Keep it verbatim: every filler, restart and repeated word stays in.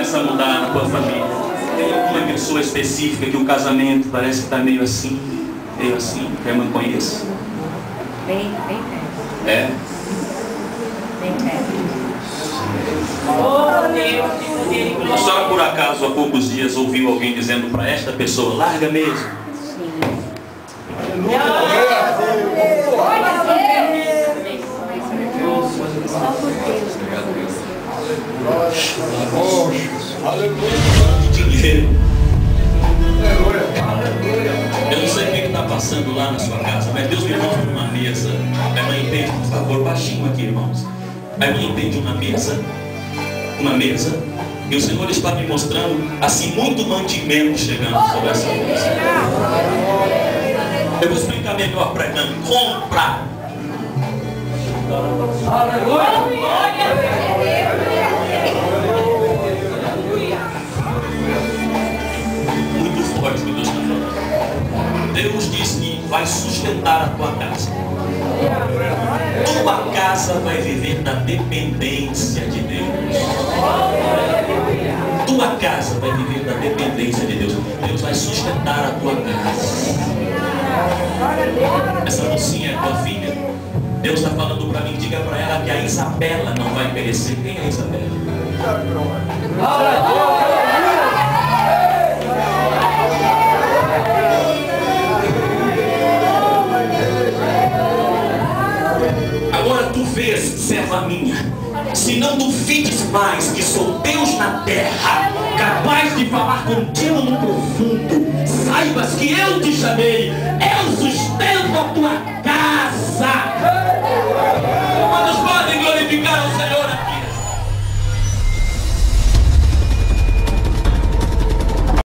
começa a mudar na tua família? Tem alguma pessoa específica que o casamento parece que está meio assim, meio assim, que a irmã conheça? Bem, bem perto. É? Bem perto. A senhora por acaso há poucos dias ouviu alguém dizendo para esta pessoa, larga mesmo? Sim. Só por Deus. De dinheiro. Eu não sei o que está passando lá na sua casa, mas Deus me mostra uma mesa. A irmã entende, por favor, baixinho aqui, irmãos. A irmã entende uma mesa, uma mesa, e o Senhor está me mostrando assim muito mantimento chegando sobre essa mesa. Eu vou explicar melhor para a irmã. Compra. Muito forte o que Deus está falando. Deus diz que vai sustentar a tua casa. Tua casa vai viver na dependência de Deus. Tua casa vai viver na dependência de Deus. Deus vai sustentar a tua casa. Essa mocinha é tua filha. Deus está falando para mim, diga para ela que a Isabela não vai perecer. Quem é a Isabela? Agora tu vês, serva minha, se não duvides mais que sou Deus na terra, capaz de falar contigo no profundo, saibas que eu te chamei, eu sustento a tua